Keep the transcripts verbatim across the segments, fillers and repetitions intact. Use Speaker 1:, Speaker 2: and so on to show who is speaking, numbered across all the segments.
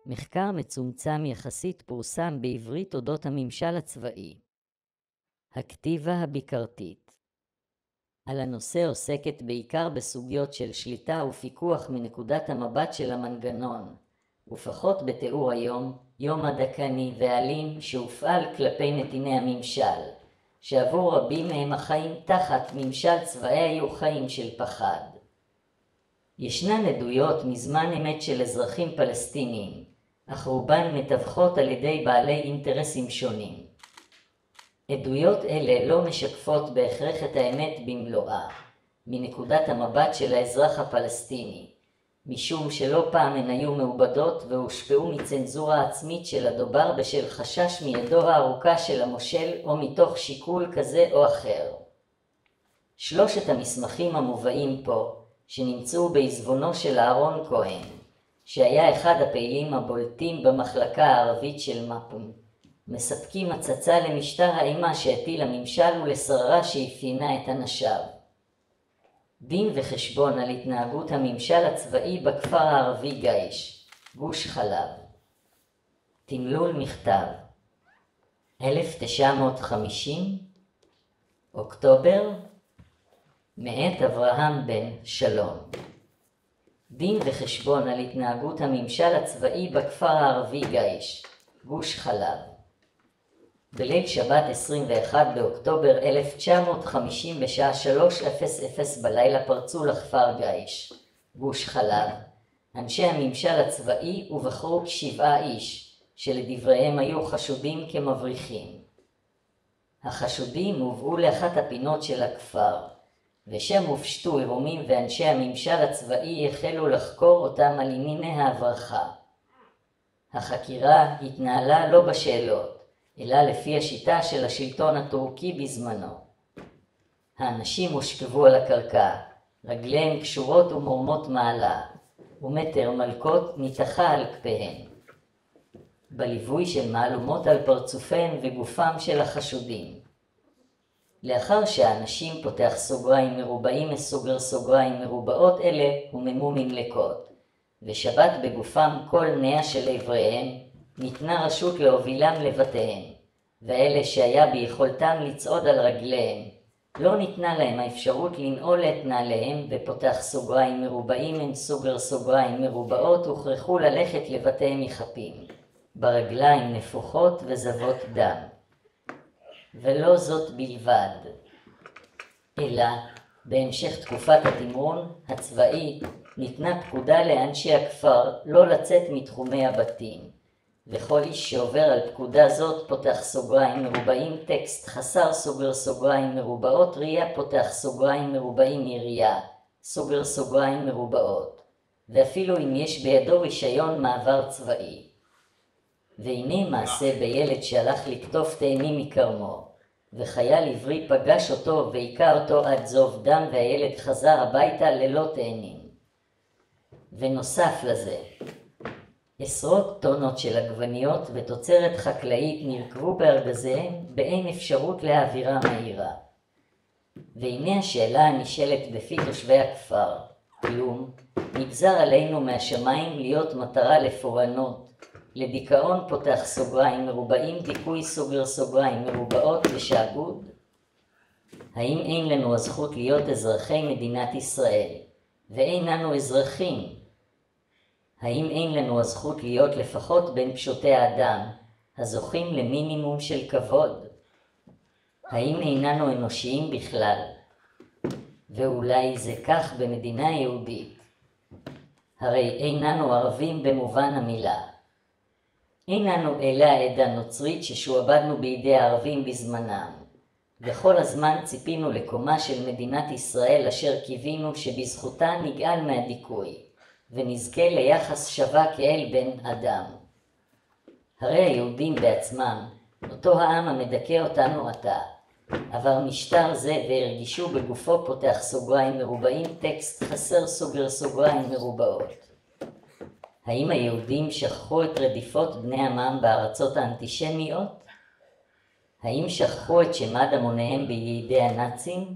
Speaker 1: מחקר מצומצם יחסית פורסם בעברית אודות הממשל הצבאי. הכתיבה הביקרתית על הנושא עוסקת בעיקר בסוגיות של שליטה ופיקוח מנקודת המבט של המנגנון, ופחות בתיאור היום, יום הדכאני והאלים שהופעל כלפי נתיני הממשל, שעבור רבים מהם החיים תחת ממשל צבאי היו חיים של פחד. ישנן עדויות מזמן אמת של אזרחים פלסטינים, אך רובן מתווכות על ידי בעלי אינטרסים שונים. עדויות אלה לא משקפות בהכרח את האמת במלואה, מנקודת המבט של האזרח הפלסטיני, משום שלא פעם הן היו מעובדות והושפעו מצנזורה עצמית של הדובר בשל חשש מידו הארוכה של המושל או מתוך שיקול כזה או אחר. שלושת המסמכים המובאים פה, שנמצאו בעזבונו של אהרון כהן, שהיה אחד הפעילים הבולטים במחלקה הערבית של מפ"ם, מספקים הצצה למשטר האימה שהטיל הממשל ולשררה שאפיינה את אנשיו. דין וחשבון על התנהגות הממשל הצבאי בכפר הערבי גייש, גוש חלב. תמלול מכתב אלף תשע מאות וחמישים, אוקטובר, מאת אברהם בן שלום. דין וחשבון על התנהגות הממשל הצבאי בכפר הערבי גייש, גוש חלב. בליל שבת עשרים ואחד באוקטובר אלף תשע מאות וחמישים בשעה שלוש אפס אפס בלילה פרצו לכפר גייש, גוש חלב, אנשי הממשל הצבאי ובחרו שבעה איש, שלדבריהם היו חשודים כמבריחים. החשודים הובאו לאחת הפינות של הכפר, ושם הופשטו עירומים ואנשי הממשל הצבאי החלו לחקור אותם על ענייני ההברחה. החקירה התנהלה לא בשאלות, אלא לפי השיטה של השלטון הטורקי בזמנו. האנשים הושכבו על הקרקע, רגליהם קשורות ומורמות מעלה, ומטר מלקות ניתחה על כפיהם, בליווי של מהלומות על פרצופיהם וגופם של החשודים. לאחר שהאנשים פותח סוגריים מרובעים מסוגר סוגריים מרובעות אלה וממו ממלקות, ושבת בגופם כל נאה של עבריהם, ניתנה רשות להובילם לבתיהם, ואלה שהיה ביכולתם לצעוד על רגליהם, לא ניתנה להם האפשרות לנעול את נעליהם ופותח סוגריים מרובעים עם סוגר סוגריים מרובעות הוכרחו ללכת לבתיהם מחפים, ברגליים נפוחות וזבות דם. ולא זאת בלבד, אלא בהמשך תקופת התמרון הצבאי ניתנה פקודה לאנשי הכפר לא לצאת מתחומי הבתים, וכל איש שעובר על פקודה זאת פותח סוגריים מרובעים טקסט חסר סוגר סוגריים מרובעות ראייה פותח סוגריים מרובעים ירייה, סוגר סוגריים מרובעות, ואפילו אם יש בידו רישיון מעבר צבאי. והנה מעשה בילד שהלך לקטוף תאנים מקרמו, וחייל עברי פגש אותו והיכה אותו עד זוב דם והילד חזר הביתה ללא תאנים. ונוסף לזה, עשרות טונות של עגבניות ותוצרת חקלאית נרכבו בארגזיהם באין אפשרות להעבירה מהירה. והנה השאלה הנשאלת בפי תושבי הכפר, כלום, נגזר עלינו מהשמיים להיות מטרה לפורענות, לדיכאון פותח סוגריים מרובעים דיכוי סוגר סוגריים מרובעות ושעבוד? האם אין לנו הזכות להיות אזרחי מדינת ישראל, ואין לנו אזרחים? האם אין לנו הזכות להיות לפחות בין פשוטי האדם, הזוכים למינימום של כבוד? האם איננו אנושיים בכלל? ואולי זה כך במדינה יהודית. הרי איננו ערבים במובן המילה. איננו אלא העדה הנוצרית ששועבדנו בידי הערבים בזמנם, וכל הזמן ציפינו לקומה של מדינת ישראל אשר קיווינו שבזכותה נגאל מהדיכוי, ונזכה ליחס שווה כאל בן אדם. הרי היהודים בעצמם, אותו העם המדכא אותנו עתה, עבר משטר זה והרגישו בגופו פותח סוגריים מרובעים טקסט חסר סוגר סוגריים מרובעות. האם היהודים שכחו את רדיפות בני עמם בארצות האנטישמיות? האם שכחו את שמד המוניהם בידי הנאצים?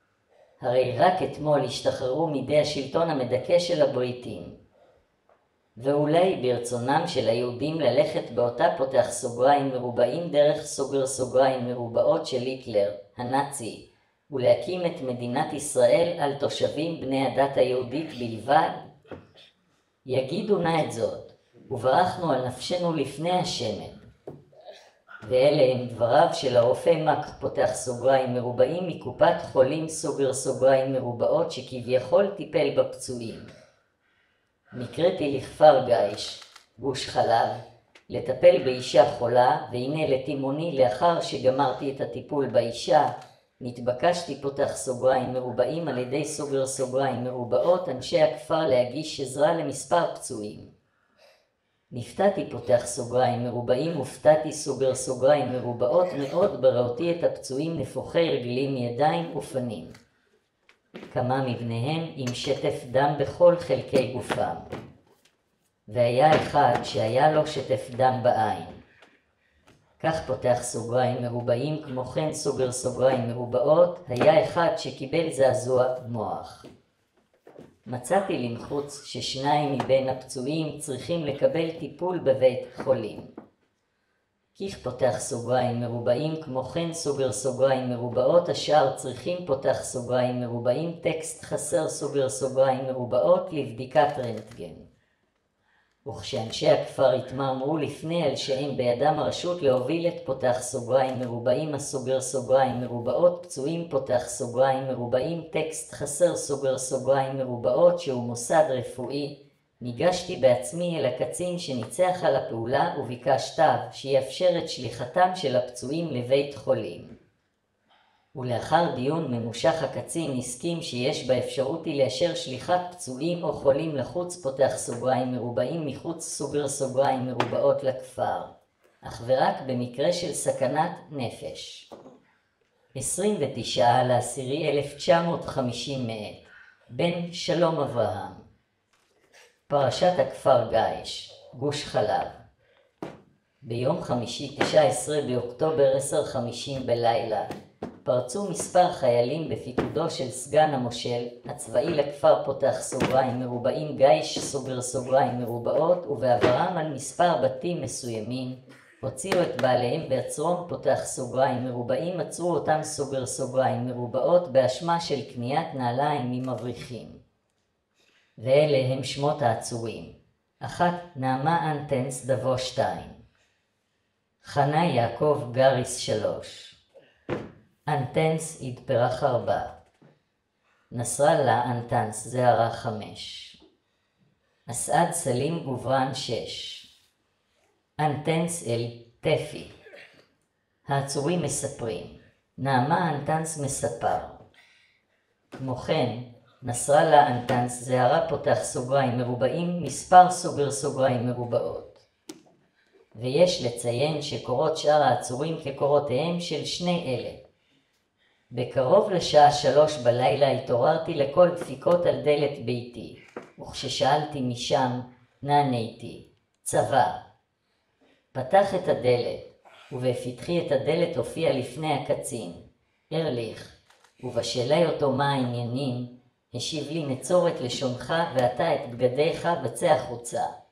Speaker 1: הרי רק אתמול השתחררו מידי השלטון המדכא של הבריטים. ואולי ברצונם של היהודים ללכת באותה פותח סוגריים מרובעים דרך סוגר סוגריים מרובעות של היטלר, הנאצי, ולהקים את מדינת ישראל על תושבים בני הדת היהודית בלבד? יגידו נא את זאת, וברחנו על נפשנו לפני השמן. ואלה הם דבריו של הרופא מק פותח סוגריים מרובעים מקופת חולים סוגר סוגריים מרובעות שכביכול טיפל בפצועים. נקראתי לכפר גייש, גוש חלב, לטפל באישה חולה, והנה לתימוני לאחר שגמרתי את הטיפול באישה, נתבקשתי פותח סוגריים מרובעים על ידי סוגר סוגריים מרובעות אנשי הכפר להגיש עזרה למספר פצועים. נפתעתי פותח סוגריים מרובעים ופתעתי סוגר סוגריים מרובעות מאוד בראותי את הפצועים נפוחי רגלים ידיים ופנים. כמה מבניהם עם שטף דם בכל חלקי גופם. והיה אחד שהיה לו שטף דם בעין. כך פותח סוגריים מרובעים כמו כן סוגר סוגריים מרובעות, היה אחד שקיבל זעזוע מוח. מצאתי למחוץ ששניים מבין הפצועים צריכים לקבל טיפול בבית חולים. כך פותח סוגריים מרובעים כמו כן סוגר סוגריים מרובעות, השאר צריכים פותח סוגריים מרובעים טקסט חסר סוגר סוגריים מרובעות לבדיקת רנטגן. וכשאנשי הכפר התמרמרו לפני על שאין בידם הרשות להוביל את פותח סוגריים מרובעים הסוגר סוגריים מרובעות פצועים פותח סוגריים מרובעים טקסט חסר סוגר סוגריים מרובעות שהוא מוסד רפואי, ניגשתי בעצמי אל הקצין שניצח על הפעולה וביקשתיו שיאפשר את שליחתם של הפצועים לבית חולים. ולאחר דיון ממושך הקצין הסכים שיש באפשרותי לאשר שליחת פצועים או חולים לחוץ פותח סוגריים מרובעים מחוץ סוגר סוגריים מרובעות לכפר, אך ורק במקרה של סכנת נפש. עשרים ותשעה לעשירי אלף תשע מאות חמישים מאת בן שלום אברהם. פרשת הכפר גייש, גוש חלב. ביום חמישי תשע עשרה באוקטובר עשר חמישים בלילה, פרצו מספר חיילים בפיקודו של סגן המושל הצבאי לכפר פותח סוגריים מרובעים גייש סוגר סוגריים מרובעות, ובעברם על מספר בתים מסוימים, הוציאו את בעליהם בעצרון פותח סוגריים מרובעים, עצרו אותם סוגר סוגריים מרובעות באשמה של קניית נעליים ממבריחים. ואלה הם שמות העצורים: אחת נעמה אנטנס דבו שתיים, חנה יעקב גריס שלוש, אנטנס ידפרח ארבע, נסראללה אנטנס זהרה חמש, אסעד סלים גוברן שש, אנטנס אל טפי. העצורים מספרים, נעמה אנטנס מספר. כמו כן, נסראללה אנטנס זהרה פותח סוגריים מרובעים מספר סוגר סוגריים מרובעות. ויש לציין שקורות שאר העצורים כקורותיהם של שני אלה. בקרוב לשעה שלוש בלילה התעוררתי לכל דפיקות על דלת ביתי, וכששאלתי משם, נעניתי, צבא. פתח את הדלת, ובפתחי את הדלת הופיע לפני הקצין, ארליך, ובשאלי אותו מה העניינים, השיב לי נצור את לשונך ואתה את בגדיך בצא החוצה.